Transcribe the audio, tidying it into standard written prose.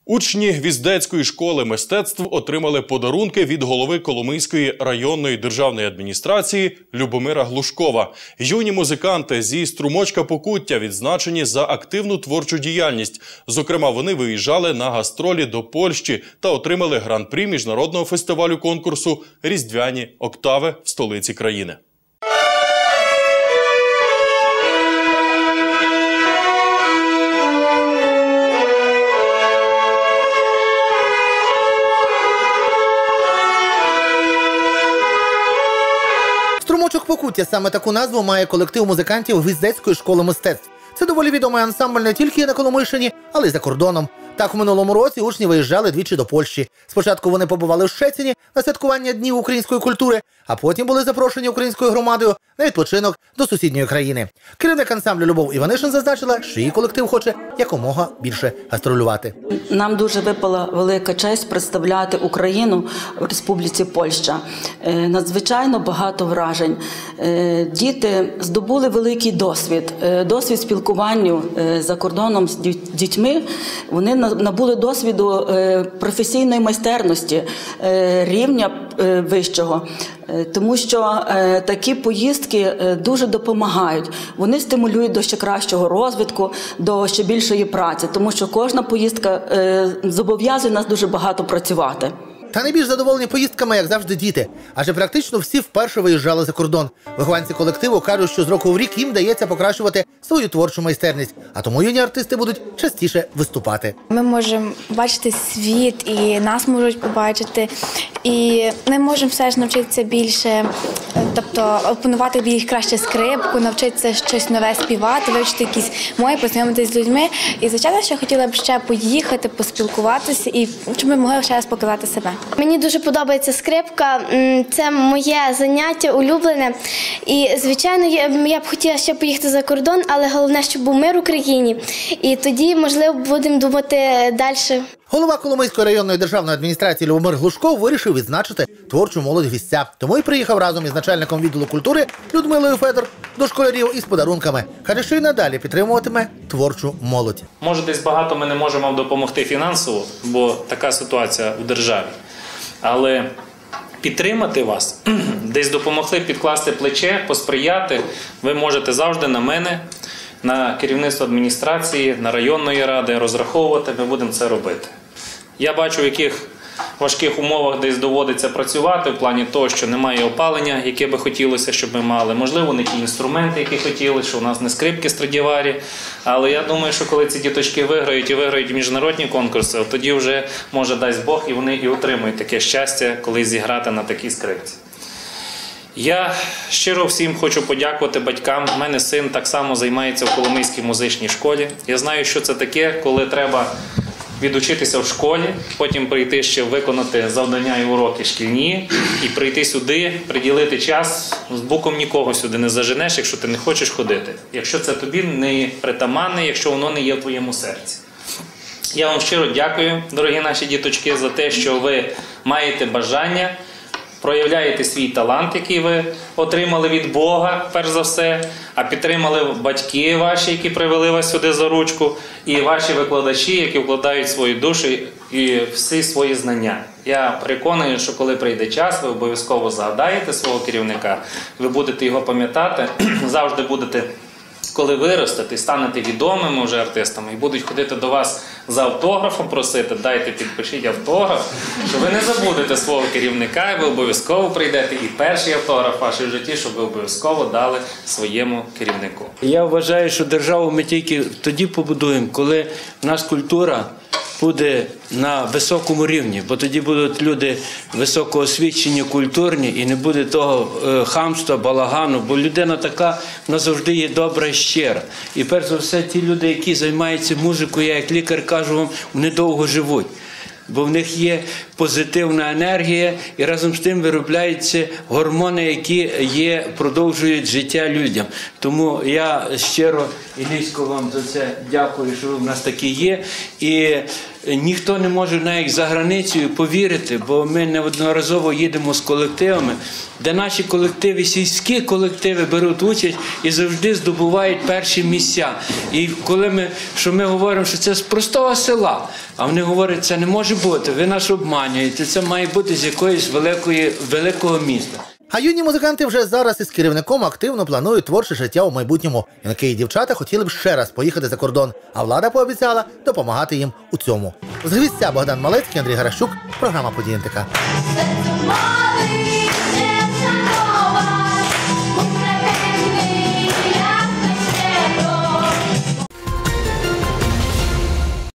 Учні Гвіздецької школи мистецтв отримали подарунки від голови Коломийської районної державної адміністрації Любомира Глушкова. Юні музиканти зі Струмочка Покуття відзначені за активну творчу діяльність. Зокрема, вони виїжджали на гастролі до Польщі та отримали гран-прі міжнародного фестивалю конкурсу «Різдвяні октави» в столиці країни. «Струмочок Покуття» – саме таку назву має колектив музикантів Гвіздецької школи мистецтв. Це доволі відомий ансамбль не тільки на Коломийщині, але й за кордоном. Так, у минулому році учні виїжджали двічі до Польщі. Спочатку вони побували в Щецині на святкування Днів української культури, а потім були запрошені українською громадою на відпочинок до сусідньої країни. Керівник ансамблю Любов Іванишин зазначила, що її колектив хоче якомога більше гастролювати. Нам дуже випала велика честь представляти Україну в Республіці Польща. Надзвичайно багато вражень. Діти здобули великий досвід спілкування за кордоном з дітьми. Вони набули досвіду професійної майстерності, рівня вищого. Тому що такі поїздки дуже допомагають. Вони стимулюють до ще кращого розвитку, до ще більшої праці. Тому що кожна поїздка зобов'язує нас дуже багато працювати. Та найбільш задоволені поїздками, як завжди, діти. Адже практично всі вперше виїжджали за кордон. Вихованці колективу кажуть, що з року в рік їм вдається покращувати свою творчу майстерність. А тому юні артисти будуть частіше виступати. Ми можемо бачити світ, і нас можуть побачити. І ми можемо все ж навчитися більше, тобто опанувати більш краще скрипку, навчитися щось нове співати, вивчити якісь мові, познайомитися з людьми. І, звичайно, що хотіла б ще поїхати, поспілкуватися, і щоб ми могли ще раз показати себе. Мені дуже подобається скрипка, це моє заняття улюблене. І, звичайно, я б хотіла ще поїхати за кордон, але головне, щоб був мир в Україні. І тоді, можливо, будемо думати далі. Голова Коломийської районної державної адміністрації Любомир Глушков вирішив відзначити творчу молодь Гвіздця. Тому й приїхав разом із начальником відділу культури Людмилою Федор до школярів із подарунками. Каже, що й надалі підтримуватиме творчу молодь. Може, десь багато ми не можемо вам допомогти фінансово, бо така ситуація в державі. Але підтримати вас, десь допомогти підкласти плече, посприяти, ви можете завжди на мене, на керівництво адміністрації, на районної ради розраховувати, ми будемо це робити. Я бачу, в яких важких умовах десь доводиться працювати, в плані того, що немає опалення, яке би хотілося, щоб ми мали. Можливо, не ті інструменти, які хотілося, що у нас не скрипки Страдіварі. Але я думаю, що коли ці діточки виграють міжнародні конкурси, тоді вже, може, дасть Бог, і вони і отримують таке щастя, коли зіграти на такій скрипці. Я щиро всім хочу подякувати батькам. У мене син так само займається в Коломийській музичній школі. Я знаю, що це таке, коли треба відучитися в школі, потім прийти ще виконати завдання і уроки шкільні, і прийти сюди, приділити час. З боком нікого сюди не заженеш, якщо ти не хочеш ходити. Якщо це тобі не притаманне, якщо воно не є в твоєму серці. Я вам щиро дякую, дорогі наші діточки, за те, що ви маєте бажання, проявляєте свій талант, який ви отримали від Бога, перш за все, а підтримали батьки ваші, які привели вас сюди за ручку, і ваші викладачі, які вкладають свої душі і всі свої знання. Я переконаний, що коли прийде час, ви обов'язково згадаєте свого керівника, ви будете його пам'ятати, завжди будете, коли виростете, станете відомими вже артистами і будуть ходити до вас за автографом просити, дайте підпишіть автограф, що ви не забудете свого керівника, і ви обов'язково прийдете і перший автограф ваш в житті, щоб ви обов'язково дали своєму керівнику. Я вважаю, що державу ми тільки тоді побудуємо, коли в нас культура буде на високому рівні, бо тоді будуть люди високоосвічені, культурні, і не буде того хамства, балагану, бо людина така, вона завжди є добра і щира. І перш за все, ті люди, які займаються музикою, я як лікар кажу вам, вони довго живуть. Бо в них є позитивна енергія і разом з тим виробляються гормони, які продовжують життя людям. Тому я щиро і низько вам за це дякую, що ви в нас такі є. І ніхто не може навіть за границею повірити, бо ми неодноразово їдемо з колективами, де наші колективи, сільські колективи беруть участь і завжди здобувають перші місця. І коли ми говоримо, що це з простого села, а вони говорять, це не може бути, ви нас обманюєте, це має бути з якоїсь великого міста. А юні музиканти вже зараз із керівником активно планують творче життя у майбутньому. Юнаки і дівчата хотіли б ще раз поїхати за кордон, а влада пообіцяла допомагати їм у цьому. З Гвіздця Богдан Малецький, Андрій Гаращук, програма «Події НТК».